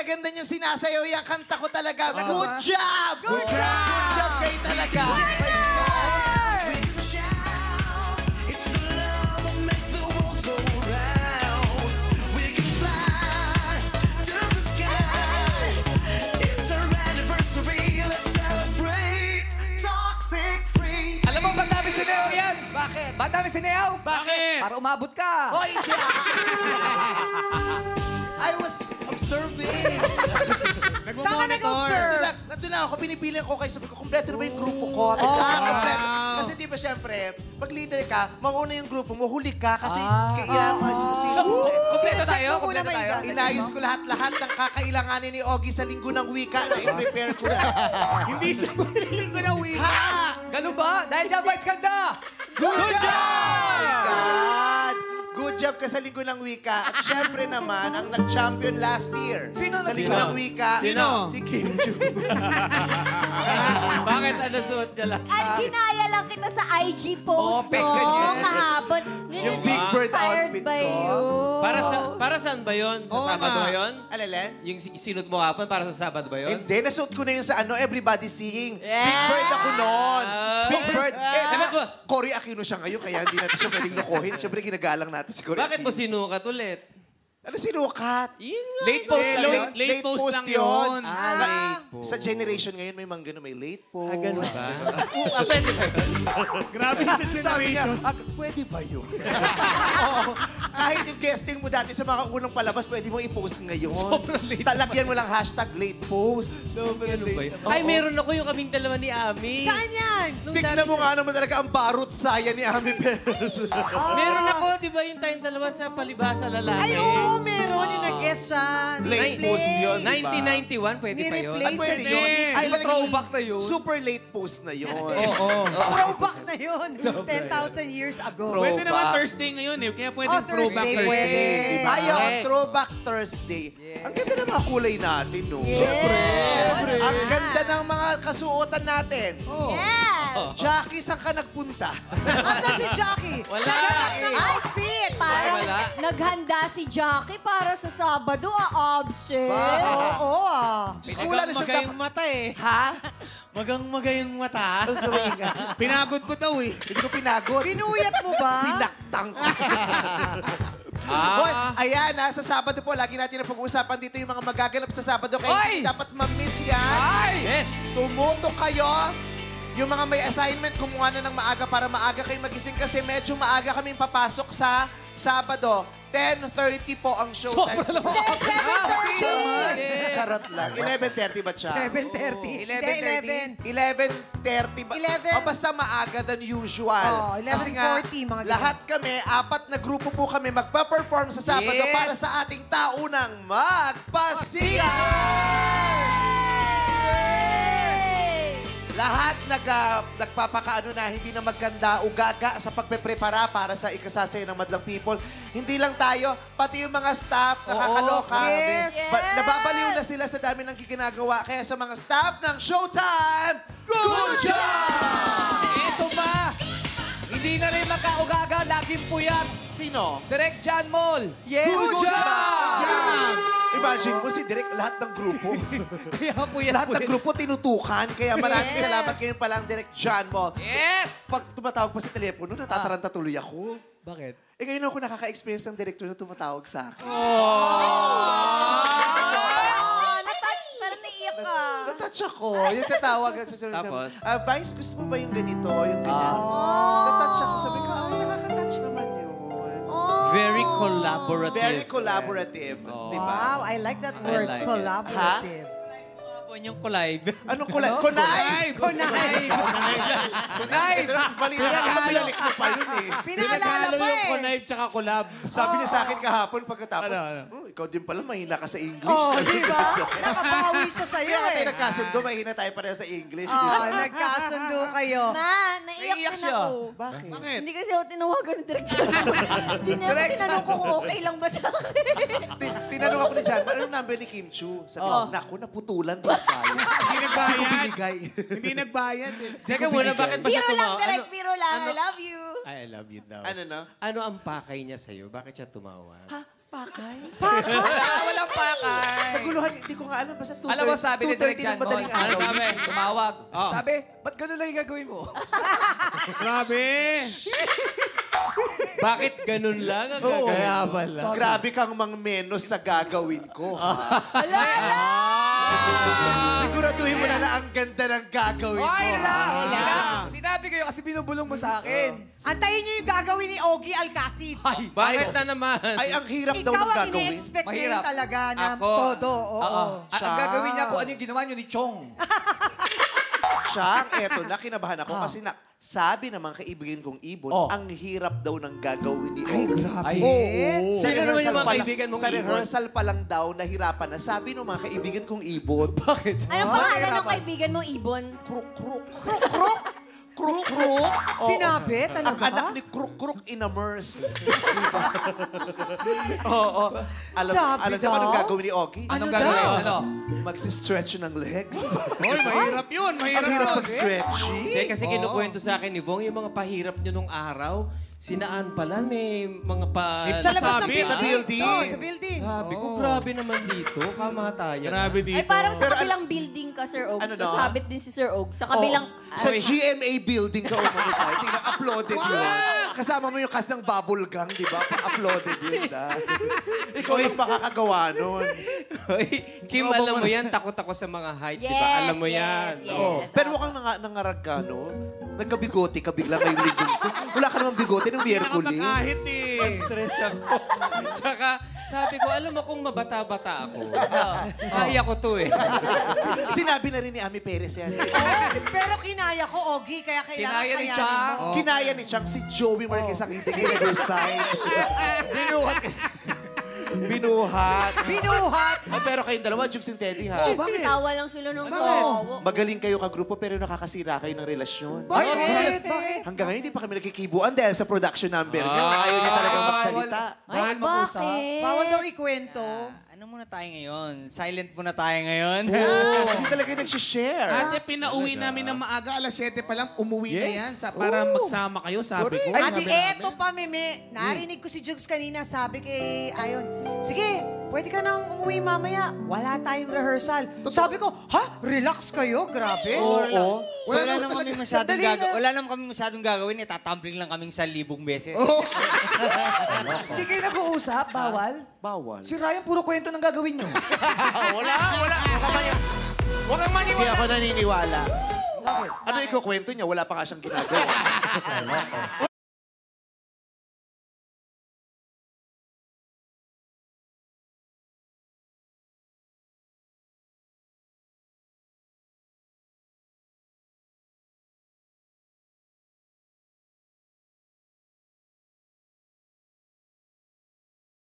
ganda niyong sinasayaw yung kanta ko talaga. Good job! Good job! Good job kayo talaga. Alam mo, ba't dami sinayaw yan? Bakit? Ba't dami sinayaw? Bakit? Para umabot ka. Hoy, I was observing. Saan ka nag-observe? Nandun lang ako, pinipilan ko kayo. Sabi ko, kompleto na ba yung grupo ko? Kompleto. Kasi di ba siyempre, pag leader ka, mauna yung grupo mo, huli ka. Kasi kailangan mo Kompleto tayo? Kompleto tayo? Inayos ko lahat-lahat ng kakailanganin ni Ogie sa linggo ng wika na i-prepare ko na. Hindi sa linggo ng wika. Ganun ba? Dahil dyan, Vice Ganda! Good job! God! Good job ka sa linggo ng wika. At syempre naman, ang nag-champion last year. Sino sa linggo ng wika? Sino? Si Kim Joo. Bakit ano suot niya lang? At ginaya lang kita sa IG post, pek ganyan. kahapon. Yung Big Bird outfit by ko. you. Para saan ba yun? Sa Sabado ba yun? Alalen? Yung sinot mo kapon, para sa Sabado ba yun? Hindi, nasuot ko na yun sa Everybody Singing. Yeah. Big Bird ako noon. Big Bird. Ewan ko. Cory Aquino siya ngayon, kaya hindi natin siya pwedeng lokohin. Siyempre, ginagalang natin si Cory Bakit mo Aquino. sinukat ulit? Ano sinukat? Yun nga. Late post lang yun? Late post lang yun. Late post. Sa generation ngayon, may mga gano'n, may late post. Ganun ba? Pwede ba yun? Grabe sa Sabi niya, generation. pwede ba yun? Oo. Kahit yung guesting mo dati sa mga unang palabas, pwede mo i-post ngayon. Sobrang late. Talagyan mo lang hashtag late post. Ganun ba yun? Ay, meron ako yung kaming dalawa ni Ami. Saan yan? Tignan mo nga naman talaga ang barut saya ni Ami Perez. Meron ako, di ba yung tayong dalawa sa palibasa lalaki? Ay, oo, meron. Yung nag-guest siya. Late post yun, di ba? 1991, pwede pa yun. Ni-replace Pwede na yun. yun. Ay, throwback na yun. Super late post na yun. Oo. Throwback na yun. 10,000 years ago. Pwede naman Thursday ngayon eh. Kaya pwede throwback Thursday, Thursday. pwede. Diba? Ayun, Throwback Thursday. Ang ganda ng mga kulay natin, no? Siyempre. Ang ganda ng mga kasuotan natin. Yeah. Jackie, saan ka nagpunta? Asa si Jackie? Wala. Naghanap ng outfit. Parang wala. naghanda si Jackie para sa Sabado, absent. Oo, Skula na siya. Magayong mata eh. Ha? Magayong mata. Pinagod ko daw eh. Hindi ko pinagod. Pinuyat mo ba? Sinaktang ko. Hoy, ayan sa Sabado po, lagi natin na pag-uusapan dito yung mga magaganap sa Sabado. Kaya hindi dapat ma-miss yan. Yes! Tumuto kayo. Yung mga may assignment, kumuha na ng maaga para maaga kayo magising kasi medyo maaga kaming papasok sa Sabado. 10:30 po ang showtime. Sobra naman. 7:30. Charot lang. 11:30 ba siya? 7:30. 11:30 ba? 11. O basta maaga than usual. Oh, Kasi nga, 11:40, mga ganun. lahat kami, 4 na grupo po kami magpa-perform sa Sabado Yes. para sa ating taunang magpasikat! Lahat nagpapakaano na hindi na maganda o gaga sa pagpeprepara para sa ikasasaya ng Madlang People. Hindi lang tayo, pati yung mga staff nakakaloka. Yes. Nababaliw na sila sa dami ng ginagawa. Kaya sa mga staff ng Showtime, good job! Ito ba? Hindi na rin magkaugaga, laging puyat. Sino? Direk John Moll. Yes! Good job! Imagine mo si Direk, lahat ng grupo. Kaya puyat. Lahat ng grupo tinutukan. Kaya maraming salamat kayo palang Direk John Moll. Yes! Pag tumatawag pa sa telepono, natataranta tuloy ako. Bakit? Eh ngayon ako nakaka-experience ng director na tumatawag sa akin. Parang naiyak ka. Natouch ako. Yung tatawag sa sunod. Tapos? Vice, gusto mo ba yung ganito? Yung ganyan. Natouch ako. Sabi ko, ay, nakaka-touch naman yun. Very collaborative. Very collaborative. Di ba? Wow, I like that word, like it. collaborative. Yung collab. Anong kulay? Kunay! Kunay. Kunay! Mali na nakabalik mo pa yun eh. Pinaalala pa eh. connive tsaka collab. Sabi niya sa akin kahapon pagkatapos, Ano? "Oh, ikaw din pala, mahina ka sa English. Oh, di ba? Nakabawi siya sa'yo Kaya tayo eh. nagkasundo, mahina tayo pareho sa English. di Oh, ba? nagkasundo kayo. Ma, naiyak Naiiyak din siya. ako. Bakit? Hindi kasi ako tinawagan ni Direk John. Hindi niya ako tinanong kung okay lang ba sa akin. Tinanong ako ni John, anong number ni Kim Chu? Sabi ko, naku, naputulan din tayo. Hindi nagbayad. Binigay. Hindi nagbayad eh. Teka muna, bakit ba siya Biro lang, tumawa? Direk, biro lang. I love you. I love you daw. Ano no? Ano ang pakay niya sa'yo? Bakit siya tumawa? Pakay? Walang pakay. naguluhan, hindi ko nga alam. Basta 2:30. Alam mo, sabi ni Direk John ng madaling Moll. araw. Sabi? Tumawag. Oh. Sabi, ba't gano'n lang yung gagawin mo? Grabe. Bakit ganun lang ang Oo. gagawin? Kaya pala. Grabe kang mangmenos sa gagawin ko. Siguraduhin mo na ang ganda ng gagawin ko. Ay, ha? Sinabi ko yun kasi binubulong mo sa akin. Antayin niyo yung gagawin ni Ogie Alcacid. Bakit na naman? Ay, ang hirap daw Ikaw ng ang gagawin. ine-expect niya Mahirap. talaga na Ako. todo. Oo. Ang gagawin niya kung ano yung ginawa niyo ni Chong. Siya, eto na, kinabahan ako kasi sabi ng mga kaibigan kong ibon, ang hirap daw ng gagawin ni Ogie. Ay, Oo. Sino naman yung mga pa lang- kaibigan mong Sa ibon? rehearsal pa lang daw, nahirapan na. Sabi ng mga kaibigan kong ibon, bakit? Anong pangalan ng kaibigan mo, Ibon? Kruk-kruk. Kruk-kruk. Kruk-kruk. Sinabi? Ang Talaga? anak ni Kruk-kruk in-immerse. Oo. Alam Sabi niyo anong daw? gagawin ni Ogie? Ano Anong gagawin? daw? Ano? Magsi-stretch ng legs. Hoy, mahirap yun. Ang Mahirap hirap yun. mag-stretching. Hindi, kasi kinukwento sa akin ni Vong, yung mga pahirap nyo nung araw, sinaan pala, may mga pa... Sa labas ng Sabi, building. sa building. Oo, sa building. Sabi ko, grabe naman dito, kamatayan. Grabe dito. Ay, parang sa Pero kabilang building ka, Sir Og. Ano So, no? sabit din si Sir Og. Sa kabilang... Sa GMA building ka umano tayo. Tingnan, uploaded yun. Kasama mo yung cast ng Bubble Gang, di ba? Uploaded yun. Ikaw lang makakagawa nun. Hoy, Kim, alam mo yan, takot ako sa mga height, di ba? Alam mo yan. Yes, Oh. yes. Pero mukhang nangarag ka, no? Nagkabigote ka bigla ngayong linggo. Wala ka namang bigote ng Miyerkules. Nakapakahit eh. Stress ako. Tsaka, sabi ko, alam mo kung mabata-bata ako. Kaya ko to eh. Sinabi na rin ni Ami Perez yan. Pero kinaya ko, Ogie, kaya kailangan Kinaya ni kayanin Chang. mo. Kinaya ni Chang si Joey Marquez ang hindi nag-resign. Binuhat. Binuhat. Binuhat. Oh, pero kayong dalawa, Jugs and Teddy, ha? Tawa lang sila ng tawa. Magaling kayo kagrupo pero nakakasira kayo ng relasyon. Bakit? Hanggang ngayon, hindi pa kami nagkikibuan dahil sa production number niyo. Ayaw niya talagang magsalita. Ay, bakit? Bawal daw ikwento. Ano muna tayo ngayon? Silent muna tayo ngayon. Hindi talaga nag-share. Ate, pinauwi namin ng maaga. Alas 7 pa lang, umuwi na yan para magsama kayo, sabi ko. At Sabi eto namin. pa, Meme, narinig ko si Jugs kanina, sabi kay Ayon, sige, pwede ka nang umuwi mamaya. Wala tayong rehearsal. Sabi ko, ha? Relax kayo? Grabe. Oo. Wala naman kami masyadong gagawin. Wala naman kami masyadong gagawin. Itatumbling lang kaming 1,000 beses. Hindi kayo nag-uusap? Bawal? Bawal. Si Ryan, puro kwento ng gagawin niyo. Wala. Huwag kang Hindi maniwala. ako naniniwala. Ano ikukwento niya? Wala pa nga siyang ginagawa.